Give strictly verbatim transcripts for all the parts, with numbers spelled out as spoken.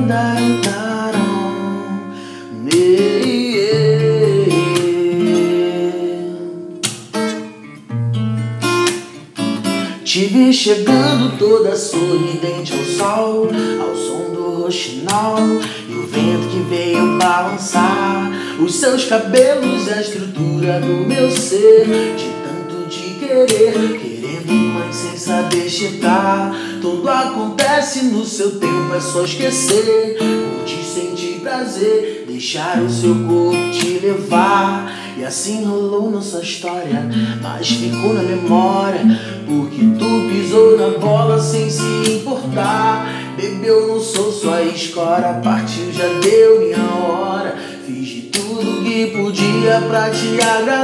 Te vi chegando toda sorridente ao sol, ao som do roxinol e o vento que veio balançar os seus cabelos e a estrutura do meu ser. De tanto te querer, querendo mas sem saber chegar. Tudo acontece no seu tempo, é só esquecer. Curtir, sentir prazer, deixar o seu corpo te levar. E assim rolou nossa história, mas ficou na memória, porque tu pisou na bola sem se importar. Bebeu, não sou sua escora, partiu, já deu minha hora. Fiz de tudo que podia pra te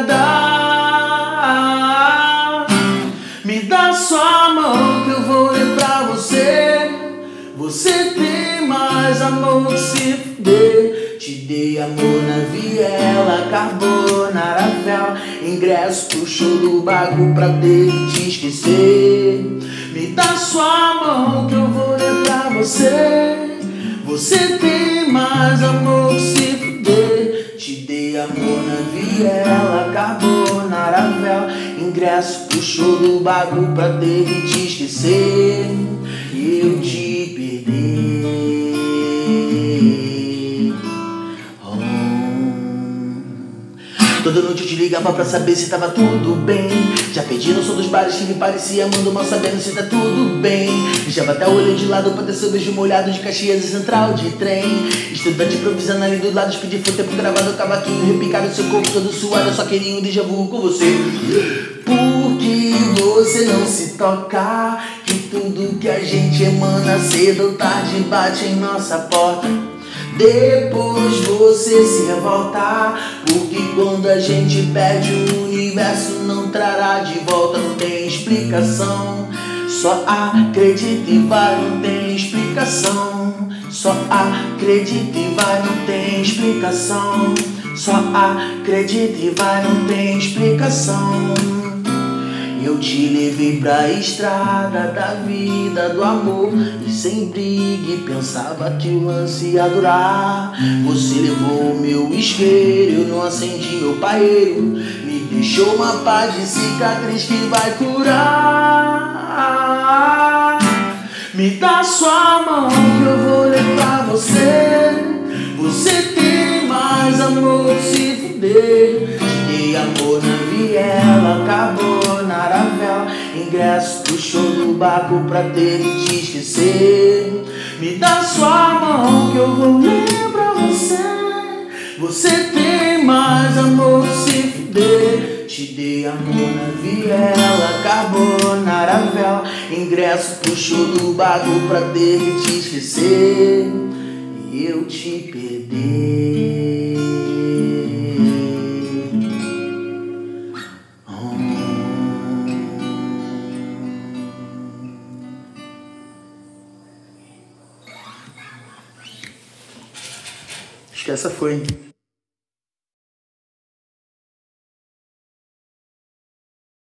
agradar. Me dá sua mão que eu vou ler pra você. Você tem mais amor que se fuder. Te dei amor na viela, carbonara, vela, ingresso pro show do Bagu pra ter que te esquecer. Me dá sua mão que eu vou ler pra você. Você tem mais amor que se fuder. Te dei amor na viela, carbonara, vela, ingresso pro show do Bagu pra ter que te esquecer. E eu te perdi. Toda noite eu te ligava pra saber se tava tudo bem. Já pedi no som dos bares que me parecia mando mal sabendo se tá tudo bem. Deixava até o olho de lado pra ter seu beijo molhado de Caxias e central de trem. Estudante improvisando ali do lado, pedi foi tempo gravado, cavaquinho repicado, seu corpo todo suado. Eu só queria um déjà vu com você. Por que você não se toca? Que tudo que a gente emana cedo ou tarde bate em nossa porta. Depois você se revolta, porque quando a gente perde o universo não trará de volta. Não tem explicação, só acredita e vai, não tem explicação. Só acredita e vai, não tem explicação. Só acredita e vai, não tem explicação. Eu te levei pra estrada da vida, do amor, e sem briga e pensava que o lance ia durar. Você levou o meu isqueiro, eu não acendi meu paeiro. Me deixou uma paz de cicatriz que vai curar. Me dá sua mão que eu vou ler pra você. Você tem mais amor que se fuder. Te dei amor na viela, carbonara, vela, ingresso pro show do Bagu pra ter que te esquecer. Me dá sua mão que eu vou ler pra você. Você tem mais amor que se fuder. Te dei amor na viela, carbonara, vela, ingresso pro show do Bagu pra ter que te esquecer. E eu te perdi. Acho que essa foi.